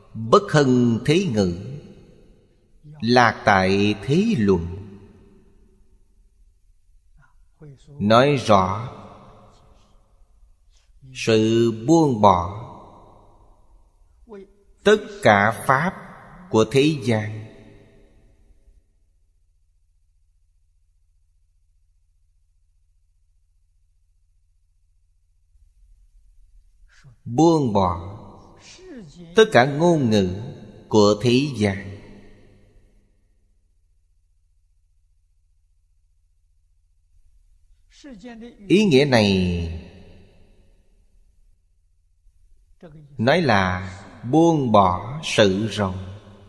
Bất hân thế ngữ, lạc tại thế luận. Nói rõ sự buông bỏ tất cả pháp của thế gian. Buông bỏ tất cả ngôn ngữ của thế gian. Ý nghĩa này nói là buông bỏ sự rộng.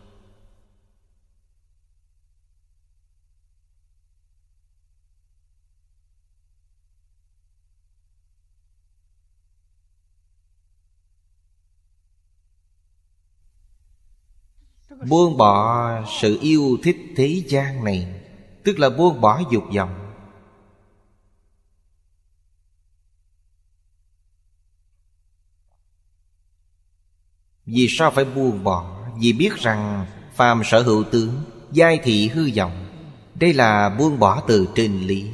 Buông bỏ sự yêu thích thế gian này, tức là buông bỏ dục vọng. Vì sao phải buông bỏ? Vì biết rằng phàm sở hữu tướng, giai thị hư vọng. Đây là buông bỏ từ trên lý.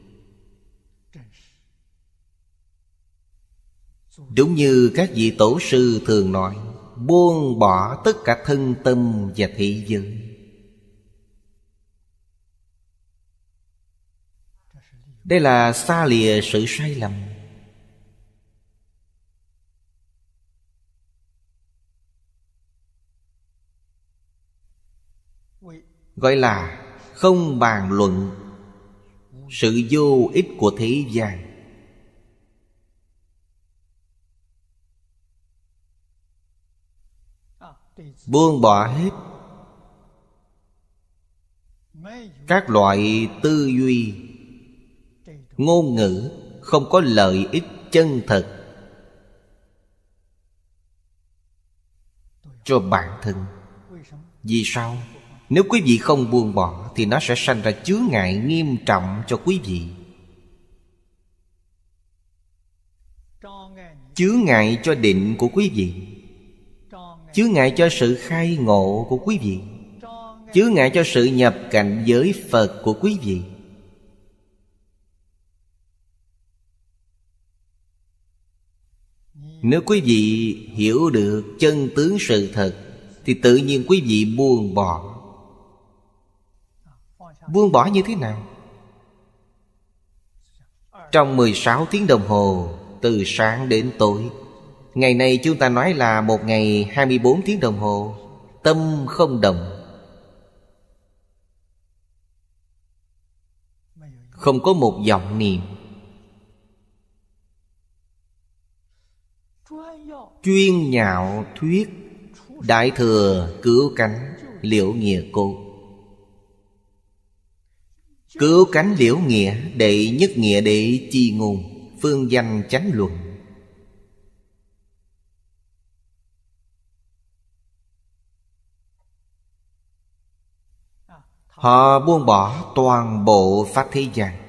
Đúng như các vị tổ sư thường nói, buông bỏ tất cả thân tâm và thế giới. Đây là xa lìa sự sai lầm. Gọi là không bàn luận sự vô ích của thế gian. Buông bỏ hết các loại tư duy, ngôn ngữ không có lợi ích chân thật cho bản thân. Vì sao? Nếu quý vị không buông bỏ thì nó sẽ sanh ra chướng ngại nghiêm trọng cho quý vị. Chướng ngại cho định của quý vị, chướng ngại cho sự khai ngộ của quý vị, chướng ngại cho sự nhập cảnh giới Phật của quý vị. Nếu quý vị hiểu được chân tướng sự thật thì tự nhiên quý vị buông bỏ. Buông bỏ như thế nào? Trong 16 tiếng đồng hồ, từ sáng đến tối. Ngày này chúng ta nói là một ngày 24 tiếng đồng hồ. Tâm không động, không có một vọng niệm. Chuyên nhạo thuyết Đại Thừa Cứu Cánh Liễu Nghĩa Cốt. Cứu cánh liễu nghĩa, đệ nhất nghĩa đệ chi ngôn, phương danh chánh luận. Họ buông bỏ toàn bộ pháp thế gian.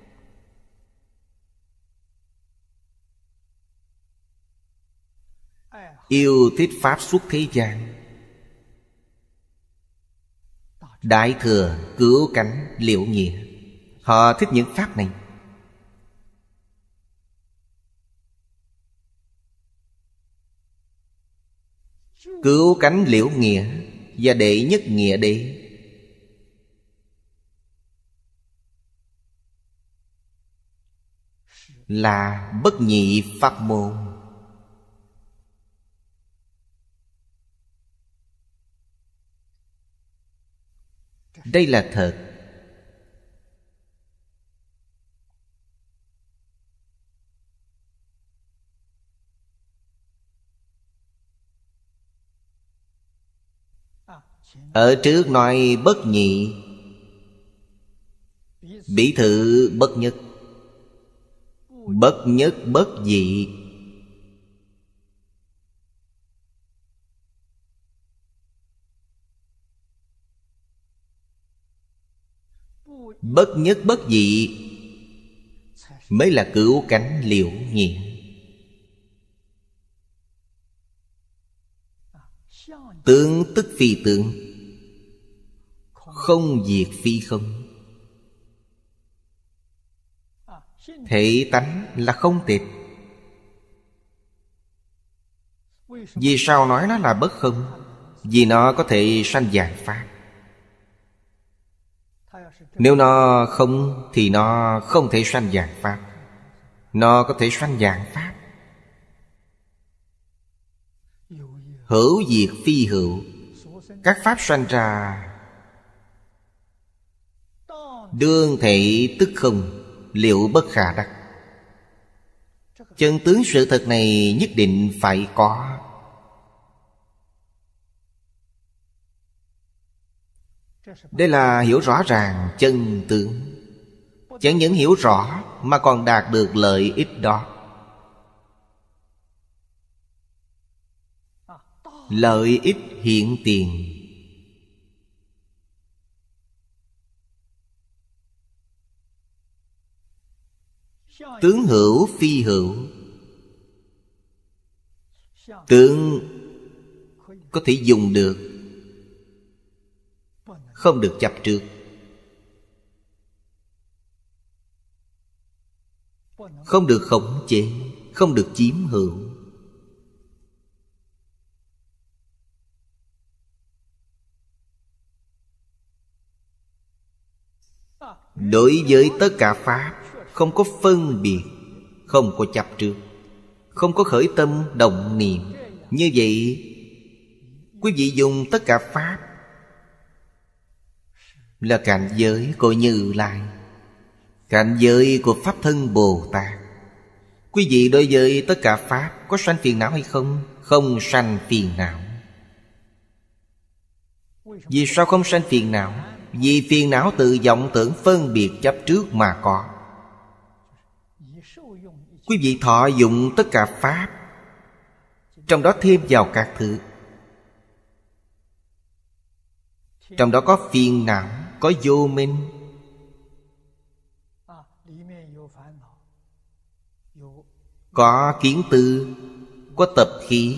Yêu thích pháp xuất thế gian. Đại Thừa Cứu Cánh Liễu Nghĩa, họ thích những pháp này. Cứu cánh liễu nghĩa và đệ nhất nghĩa đế là bất nhị pháp môn. Đây là thật. Ở trước nói bất nhị, bỉ thự bất nhất, bất nhất bất dị. Bất nhất bất dị mới là cứu cánh liễu nghĩa. Tướng tức phi tướng, không diệt phi không. Thể tánh là không tịch. Vì sao nói nó là bất không? Vì nó có thể sanh vạn pháp. Nếu nó không thì nó không thể sanh vạn pháp. Nó có thể sanh vạn pháp. Hữu diệt phi hữu. Các pháp sanh ra đương thể tức không, liệu bất khả đắc. Chân tướng sự thật này nhất định phải có. Đây là hiểu rõ ràng chân tướng. Chẳng những hiểu rõ mà còn đạt được lợi ích đó. Lợi ích hiện tiền. Tướng hữu phi hữu. Tướng có thể dùng được, không được chấp trước. Không được khống chế, không được chiếm hữu. Đối với tất cả pháp không có phân biệt, không có chấp trước, không có khởi tâm động niệm. Như vậy quý vị dùng tất cả pháp là cảnh giới của Như Lai, cảnh giới của Pháp Thân Bồ Tát. Quý vị đối với tất cả pháp có sanh phiền não hay không? Không sanh phiền não. Vì sao không sanh phiền não? Vì phiền não từ vọng tưởng phân biệt chấp trước mà có. Quý vị thọ dụng tất cả pháp, trong đó thêm vào các thứ. Trong đó có phiền não, có vô minh, có kiến tư, có tập khí.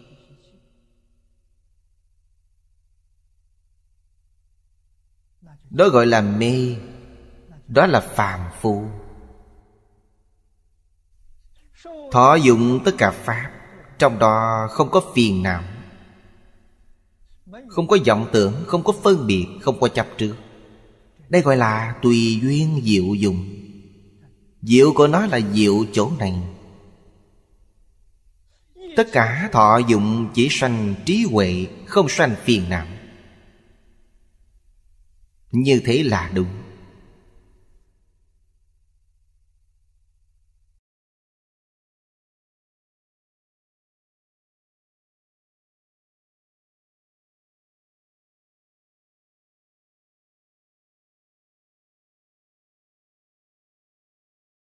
Đó gọi là mê. Đó là phàm phu. Thọ dụng tất cả pháp, trong đó không có phiền não, không có vọng tưởng, không có phân biệt, không có chấp trước. Đây gọi là tùy duyên diệu dụng. Diệu của nó là diệu chỗ này. Tất cả thọ dụng chỉ sanh trí huệ, không sanh phiền não. Như thế là đúng.